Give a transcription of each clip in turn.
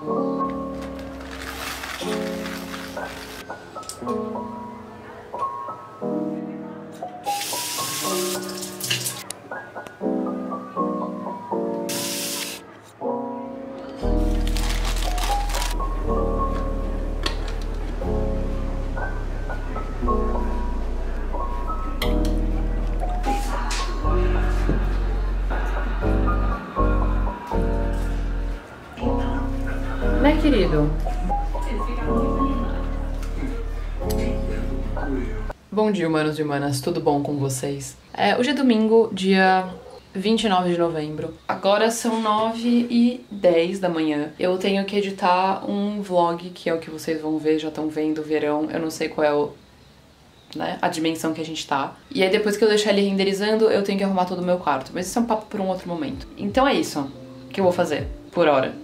Né, querido? Bom dia, humanos e humanas, tudo bom com vocês? Hoje é domingo, dia 29 de novembro. Agora são 9h10 da manhã. Eu tenho que editar um vlog, que é o que vocês vão ver, já estão vendo o verão. Eu não sei qual é a dimensão que a gente tá. E aí depois que eu deixar ele renderizando, eu tenho que arrumar todo o meu quarto. Mas isso é um papo por um outro momento. Então é isso que eu vou fazer, por hora.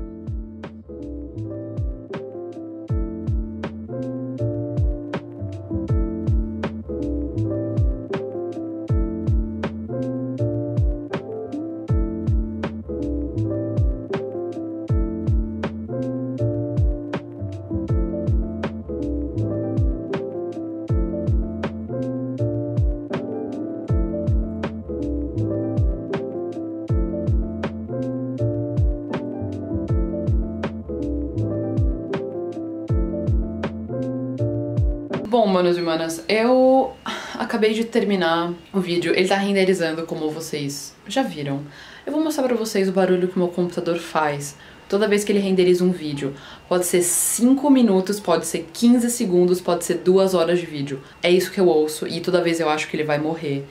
Bom, manos e manas, eu acabei de terminar o vídeo, ele tá renderizando como vocês já viram. Eu vou mostrar pra vocês o barulho que o meu computador faz toda vez que ele renderiza um vídeo. Pode ser 5 minutos, pode ser 15 segundos, pode ser 2 horas de vídeo. É isso que eu ouço e toda vez eu acho que ele vai morrer.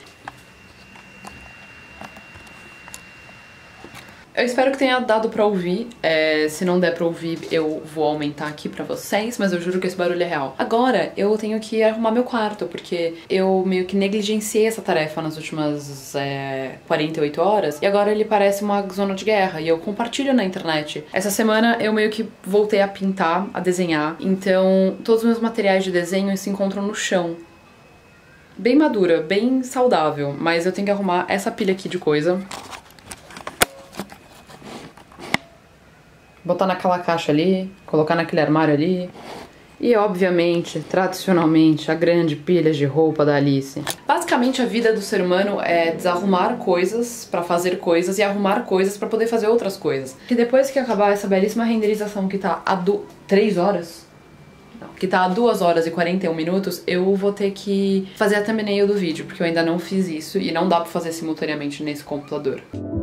Eu espero que tenha dado pra ouvir, se não der pra ouvir eu vou aumentar aqui pra vocês, mas eu juro que esse barulho é real. Agora eu tenho que arrumar meu quarto, porque eu meio que negligenciei essa tarefa nas últimas 48 horas, e agora ele parece uma zona de guerra, e eu compartilho na internet. Essa semana eu meio que voltei a pintar, a desenhar, então todos os meus materiais de desenho se encontram no chão. Bem madura, bem saudável, mas eu tenho que arrumar essa pilha aqui de coisa. Botar naquela caixa ali, colocar naquele armário ali. E, obviamente, tradicionalmente, a grande pilha de roupa da Alice. Basicamente, a vida do ser humano é desarrumar coisas pra fazer coisas e arrumar coisas pra poder fazer outras coisas. E depois que acabar essa belíssima renderização que tá a 3 horas... Não, que tá a 2 horas e 41 minutos, eu vou ter que fazer a thumbnail do vídeo, porque eu ainda não fiz isso e não dá pra fazer simultaneamente nesse computador.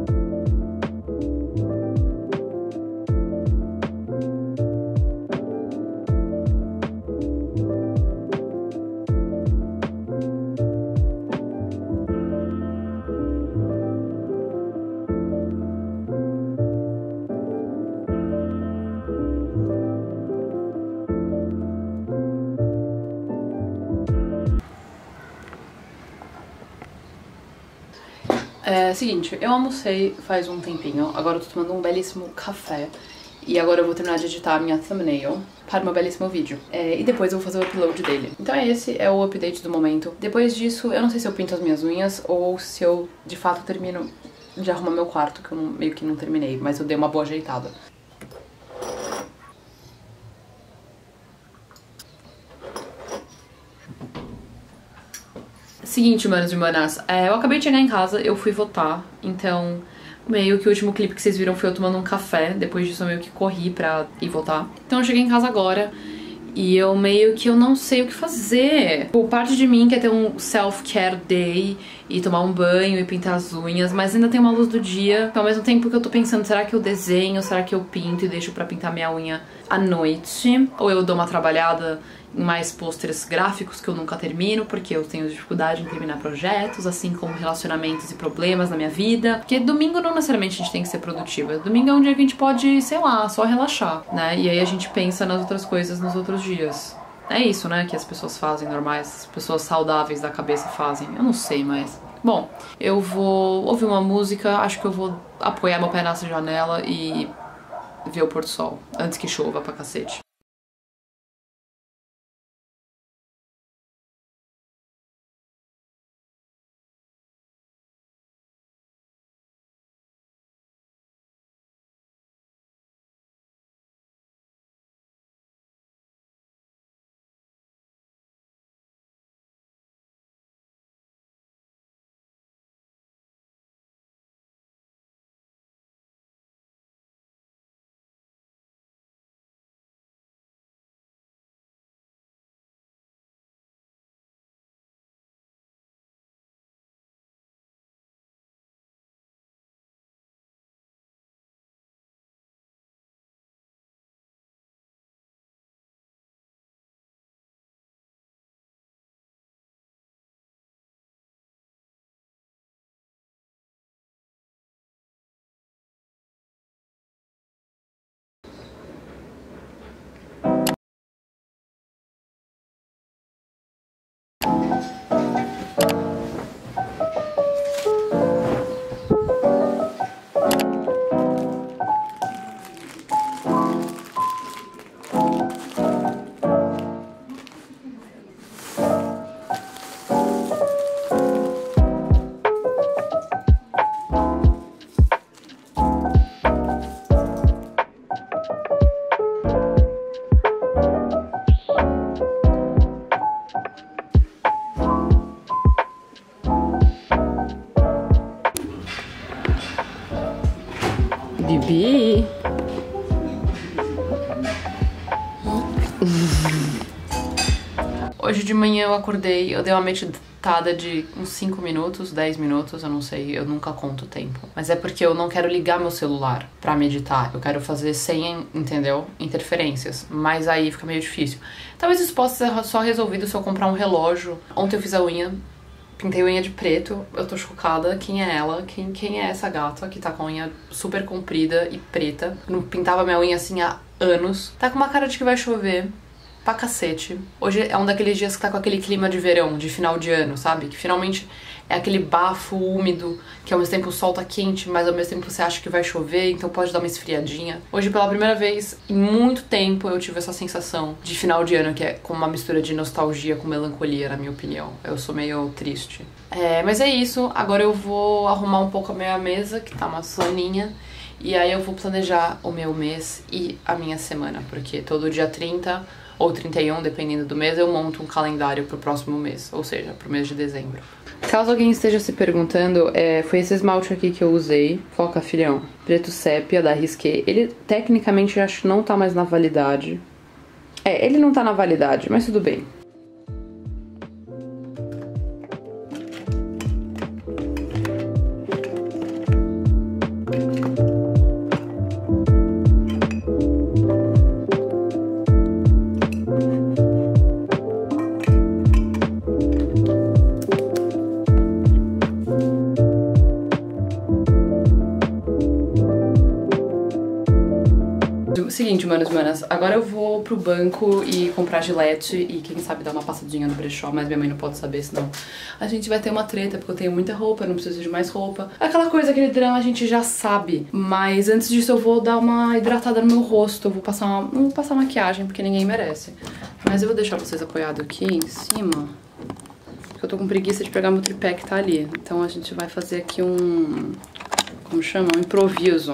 Seguinte, eu almocei faz um tempinho, agora eu tô tomando um belíssimo café e agora eu vou terminar de editar a minha thumbnail para o meu belíssimo vídeo. E depois eu vou fazer o upload dele. Então esse é o update do momento. Depois disso, eu não sei se eu pinto as minhas unhas ou se eu, de fato, termino de arrumar meu quarto, que eu meio que não terminei, mas eu dei uma boa ajeitada. Seguinte, manos e manas, eu acabei de chegar em casa, eu fui votar, então meio que o último clipe que vocês viram foi eu tomando um café, depois disso eu meio que corri pra ir votar. Então eu cheguei em casa agora e eu meio que eu não sei o que fazer. Por parte de mim quer ter um self-care day e tomar um banho e pintar as unhas, mas ainda tem uma luz do dia. Então ao mesmo tempo que eu tô pensando, será que eu desenho, será que eu pinto e deixo pra pintar minha unha à noite? Ou eu dou uma trabalhada em mais pôsteres gráficos que eu nunca termino, porque eu tenho dificuldade em terminar projetos, assim como relacionamentos e problemas na minha vida. Porque domingo não necessariamente a gente tem que ser produtiva. Domingo é um dia que a gente pode, sei lá, só relaxar, né? E aí a gente pensa nas outras coisas nos outros dias. É isso, né, que as pessoas fazem normais, as pessoas saudáveis da cabeça fazem. Eu não sei, mas... Bom, eu vou ouvir uma música, acho que eu vou apoiar meu pé nessa janela e ver o pôr do sol, antes que chova pra cacete. Bibi. Hoje de manhã eu acordei, eu dei uma meditada de uns 5 minutos, 10 minutos, eu não sei, eu nunca conto o tempo. Mas é porque eu não quero ligar meu celular pra meditar, eu quero fazer sem, entendeu? Interferências, mas aí fica meio difícil. Talvez isso possa ser só resolvido se eu comprar um relógio. Ontem eu fiz a unha, pintei a unha de preto, eu tô chocada. Quem é ela? Quem é essa gata que tá com a unha super comprida e preta? Não pintava minha unha assim há anos. Tá com uma cara de que vai chover pra cacete. Hoje é um daqueles dias que tá com aquele clima de verão, de final de ano, sabe? Que finalmente é aquele bafo úmido, que ao mesmo tempo o sol tá quente, mas ao mesmo tempo você acha que vai chover, então pode dar uma esfriadinha. Hoje, pela primeira vez em muito tempo, eu tive essa sensação de final de ano, que é com uma mistura de nostalgia com melancolia, na minha opinião. Eu sou meio triste. Mas é isso. Agora eu vou arrumar um pouco a minha mesa, que tá uma soninha. E aí eu vou planejar o meu mês e a minha semana, porque todo dia 30 ou 31, dependendo do mês, eu monto um calendário pro próximo mês, ou seja, pro mês de dezembro. Caso alguém esteja se perguntando, foi esse esmalte aqui que eu usei, Foca Filhão, preto sépia da Risqué. Ele tecnicamente acho que não tá mais na validade. Ele não tá na validade, mas tudo bem. Seguinte, manos e manas, agora eu vou pro banco e comprar gilete e quem sabe dar uma passadinha no brechó, mas minha mãe não pode saber, senão a gente vai ter uma treta, porque eu tenho muita roupa, eu não preciso de mais roupa. Aquela coisa, aquele drama a gente já sabe, mas antes disso eu vou dar uma hidratada no meu rosto, eu vou passar não vou passar maquiagem, porque ninguém merece. Mas eu vou deixar vocês apoiados aqui em cima, porque eu tô com preguiça de pegar meu tripé que tá ali. Então a gente vai fazer aqui como chama? Um improviso.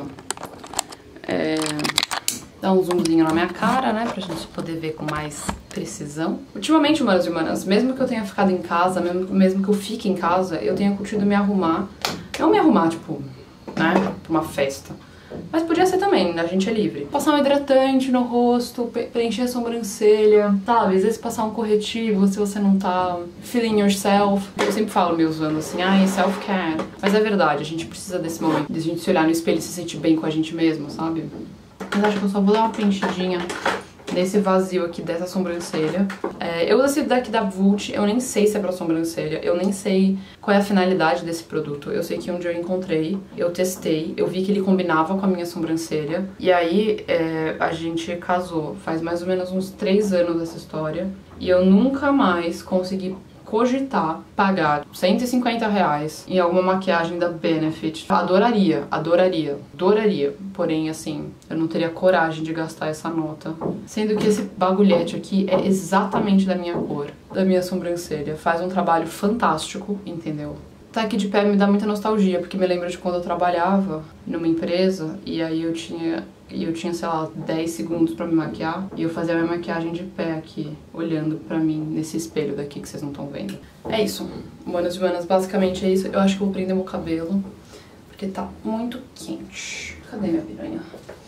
Dar um zoomzinho na minha cara, né, pra gente poder ver com mais precisão. Ultimamente, manos e manas, mesmo que eu tenha ficado em casa, mesmo que eu fique em casa, eu tenha curtido me arrumar. Não me arrumar, tipo, né, pra uma festa. Mas podia ser também, a gente é livre. Passar um hidratante no rosto, preencher a sobrancelha, sabe? Às vezes passar um corretivo se você não tá feeling yourself. Eu sempre falo me usando assim, self-care. Mas é verdade, a gente precisa desse momento, de a gente se olhar no espelho e se sentir bem com a gente mesmo, sabe? Mas acho que eu só vou dar uma preenchidinha nesse vazio aqui dessa sobrancelha. Eu uso esse daqui da Vult, eu nem sei se é pra sobrancelha, eu nem sei qual é a finalidade desse produto. Eu sei que um dia eu encontrei, eu testei, eu vi que ele combinava com a minha sobrancelha. E aí a gente casou, faz mais ou menos uns 3 anos essa história. E eu nunca mais consegui cogitar pagar R$150 em alguma maquiagem da Benefit. Adoraria. Porém, assim, eu não teria coragem de gastar essa nota. Sendo que esse bagulhete aqui é exatamente da minha cor, da minha sobrancelha. Faz um trabalho fantástico, entendeu? Tá aqui de pé me dá muita nostalgia, porque me lembra de quando eu trabalhava numa empresa e aí eu tinha, sei lá, 10 segundos pra me maquiar e eu fazia a minha maquiagem de pé aqui, olhando pra mim nesse espelho daqui que vocês não estão vendo. É isso, manos e manas, basicamente é isso. Eu acho que eu vou prender meu cabelo, porque tá muito quente. Cadê minha piranha?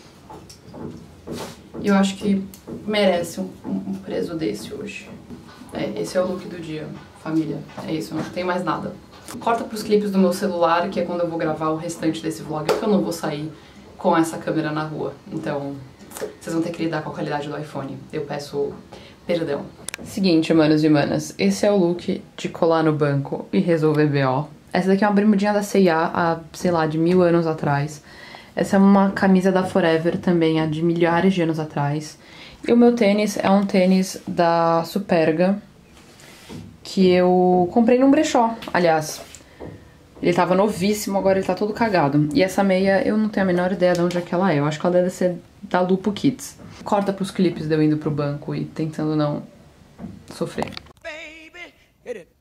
E eu acho que merece um preso desse hoje. Esse é o look do dia, família. É isso, não tem mais nada. Corta pros clipes do meu celular, que é quando eu vou gravar o restante desse vlog, porque eu não vou sair com essa câmera na rua. Então, vocês vão ter que lidar com a qualidade do iPhone. Eu peço perdão. Seguinte, manos e manas, esse é o look de colar no banco e resolver BO. Essa daqui é uma bermudinha da C&A, sei lá, de 1000 anos atrás. Essa é uma camisa da Forever também, há de milhares de anos atrás. E o meu tênis é um tênis da Superga, que eu comprei num brechó, aliás. Ele tava novíssimo, agora ele tá todo cagado. E essa meia, eu não tenho a menor ideia de onde é que ela é. Eu acho que ela deve ser da Lupo Kids. Corta pros clipes de eu indo pro banco e tentando não sofrer. Baby, hit it.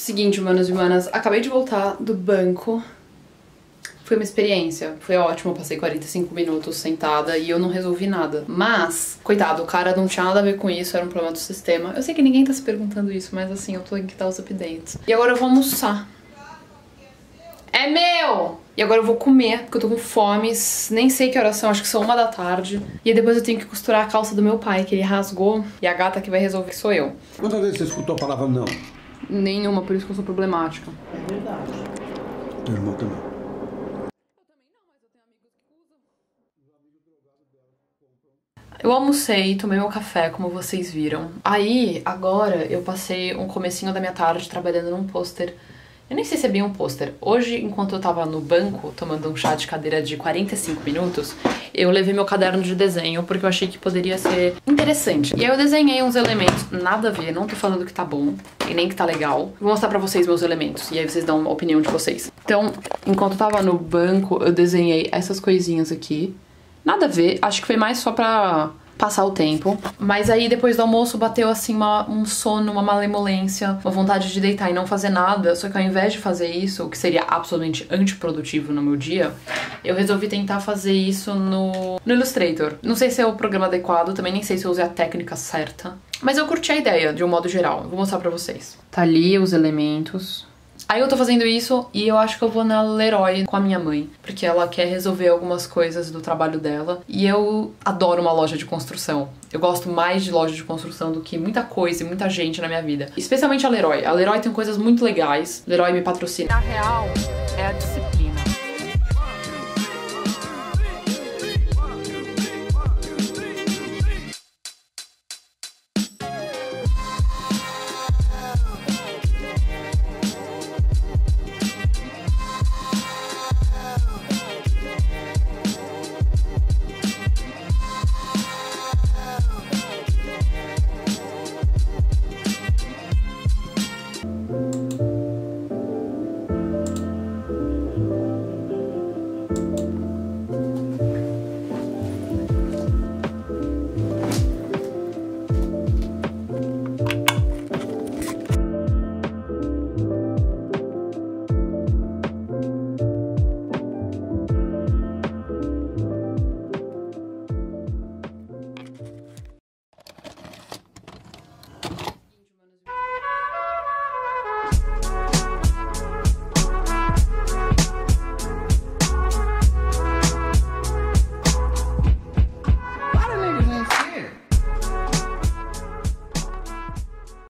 Seguinte, manos e manas, acabei de voltar do banco. Foi uma experiência, foi ótimo, eu passei 45 minutos sentada e eu não resolvi nada. Mas, coitado, o cara não tinha nada a ver com isso, era um problema do sistema. Eu sei que ninguém tá se perguntando isso, mas assim, eu tô aqui que dar os updates. E agora eu vou almoçar. É meu! E agora eu vou comer, porque eu tô com fome, nem sei que horas são, acho que são 1 da tarde. E depois eu tenho que costurar a calça do meu pai, que ele rasgou, e a gata que vai resolver sou eu. Quantas vezes você escutou a palavra não? Nenhuma, por isso que eu sou problemática. É verdade. Teu irmão também. Eu almocei, tomei meu café, como vocês viram. Aí, agora, eu passei um comecinho da minha tarde trabalhando num pôster. Eu nem sei se é bem um pôster. Hoje, enquanto eu tava no banco, tomando um chá de cadeira de 45 minutos, eu levei meu caderno de desenho, porque eu achei que poderia ser interessante. E aí eu desenhei uns elementos, nada a ver, não tô falando que tá bom, e nem que tá legal. Vou mostrar pra vocês meus elementos, e aí vocês dão a opinião de vocês. Então, enquanto eu tava no banco, eu desenhei essas coisinhas aqui. Nada a ver, acho que foi mais só pra passar o tempo. Mas aí depois do almoço bateu assim um sono, uma malemolência, uma vontade de deitar e não fazer nada. Só que ao invés de fazer isso, o que seria absolutamente antiprodutivo no meu dia, eu resolvi tentar fazer isso no Illustrator. Não sei se é o programa adequado, também nem sei se eu usei a técnica certa. Mas eu curti a ideia, de um modo geral. Eu vou mostrar pra vocês. Tá ali os elementos. Aí eu tô fazendo isso e eu acho que eu vou na Leroy com a minha mãe, porque ela quer resolver algumas coisas do trabalho dela. E eu adoro uma loja de construção. Eu gosto mais de loja de construção do que muita coisa e muita gente na minha vida. Especialmente a Leroy. A Leroy tem coisas muito legais. Leroy me patrocina. Na real, é a disciplina.